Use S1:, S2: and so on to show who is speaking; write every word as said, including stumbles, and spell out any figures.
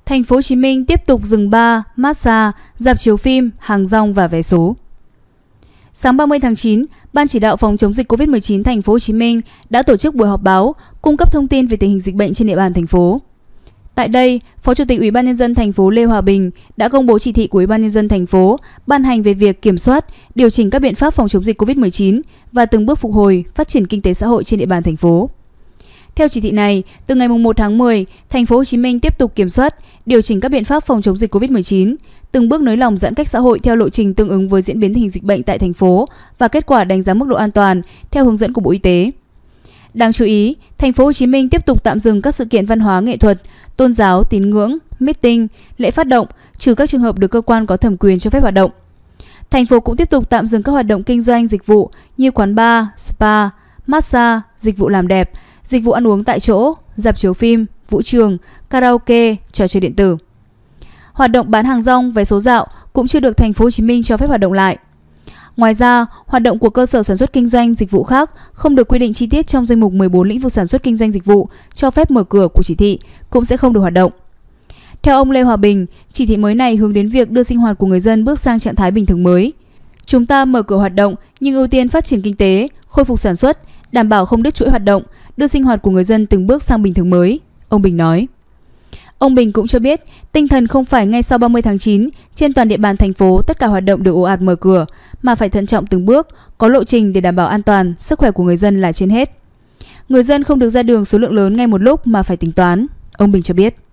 S1: Thành phố Hồ Chí Minh tiếp tục dừng bar, massage, rạp chiếu phim, hàng rong và vé số. Sáng ba mươi tháng chín, Ban chỉ đạo phòng chống dịch Covid mười chín Thành phố Hồ Chí Minh đã tổ chức buổi họp báo cung cấp thông tin về tình hình dịch bệnh trên địa bàn thành phố. Tại đây, Phó Chủ tịch Ủy ban nhân dân thành phố Lê Hòa Bình đã công bố chỉ thị của Ủy ban nhân dân thành phố ban hành về việc kiểm soát, điều chỉnh các biện pháp phòng chống dịch Covid mười chín và từng bước phục hồi, phát triển kinh tế xã hội trên địa bàn thành phố. Theo chỉ thị này, từ ngày mùng một tháng mười, Thành phố Hồ Chí Minh tiếp tục kiểm soát, điều chỉnh các biện pháp phòng chống dịch Covid mười chín, từng bước nới lỏng giãn cách xã hội theo lộ trình tương ứng với diễn biến tình hình dịch bệnh tại thành phố và kết quả đánh giá mức độ an toàn theo hướng dẫn của Bộ Y tế. Đáng chú ý, Thành phố Hồ Chí Minh tiếp tục tạm dừng các sự kiện văn hóa nghệ thuật, tôn giáo, tín ngưỡng, meeting, lễ phát động, trừ các trường hợp được cơ quan có thẩm quyền cho phép hoạt động. Thành phố cũng tiếp tục tạm dừng các hoạt động kinh doanh dịch vụ như quán bar, spa, massage, dịch vụ làm đẹp, dịch vụ ăn uống tại chỗ, rạp chiếu phim, vũ trường, karaoke, trò chơi điện tử. Hoạt động bán hàng rong, vé số dạo cũng chưa được Thành phố Hồ Chí Minh cho phép hoạt động lại. Ngoài ra, hoạt động của cơ sở sản xuất kinh doanh dịch vụ khác không được quy định chi tiết trong danh mục mười bốn lĩnh vực sản xuất kinh doanh dịch vụ cho phép mở cửa của chỉ thị cũng sẽ không được hoạt động. Theo ông Lê Hòa Bình, chỉ thị mới này hướng đến việc đưa sinh hoạt của người dân bước sang trạng thái bình thường mới. Chúng ta mở cửa hoạt động nhưng ưu tiên phát triển kinh tế, khôi phục sản xuất, đảm bảo không đứt chuỗi hoạt động, đưa sinh hoạt của người dân từng bước sang bình thường mới, ông Bình nói. Ông Bình cũng cho biết, tinh thần không phải ngay sau ba mươi tháng chín, trên toàn địa bàn thành phố tất cả hoạt động được ồ ạt mở cửa, mà phải thận trọng từng bước, có lộ trình để đảm bảo an toàn, sức khỏe của người dân là trên hết. Người dân không được ra đường số lượng lớn ngay một lúc mà phải tính toán, ông Bình cho biết.